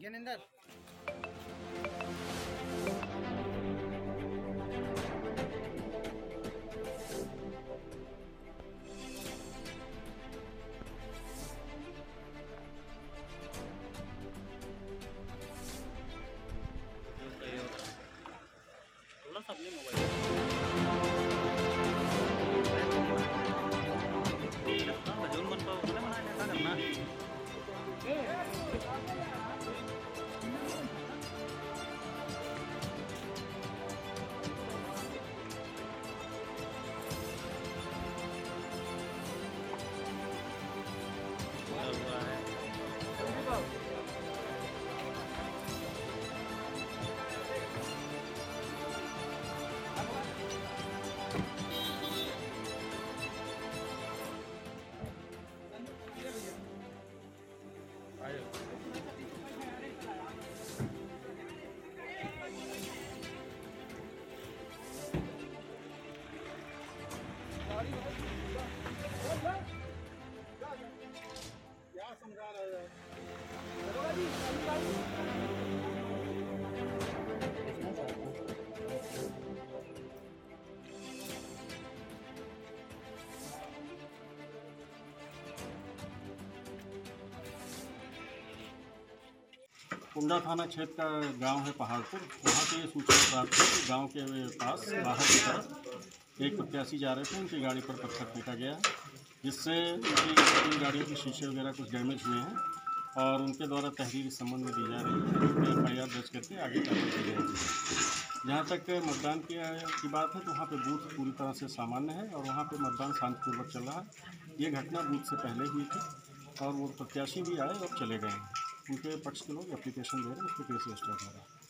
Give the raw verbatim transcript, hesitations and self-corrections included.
ज्ञानेंद्र थोड़ा सा अपने मोबाइल जून बन पाओ ना बनाया क्या करना हुआ है। क्या समझा रहे हो? कुंडा थाना क्षेत्र का गांव है पहाड़पुर। वहाँ से ये सूचना प्राप्त है कि गांव के पास बाहर की तरफ एक प्रत्याशी जा रहे थे, उनकी गाड़ी पर पत्थर फेंका गया, जिससे उनकी तीन गाड़ियों के शीशे वगैरह कुछ डैमेज हुए हैं और उनके द्वारा तहरीर इस संबंध में दी जा रही है। उन पर एफ आई आर दर्ज करके आगे कार्रवाई की जाएगी। जहाँ तक मतदान की की बात है तो वहाँ पे बूथ पूरी तरह से सामान्य है और वहाँ पे मतदान शांतिपूर्वक चल रहा है। ये घटना बूथ से पहले हुई थी और वो प्रत्याशी भी आए और चले गए हैं। उनके पक्ष के लोग एप्लीकेशन दे रहे हैं, उस पर केस रजिस्टर हो रहा है।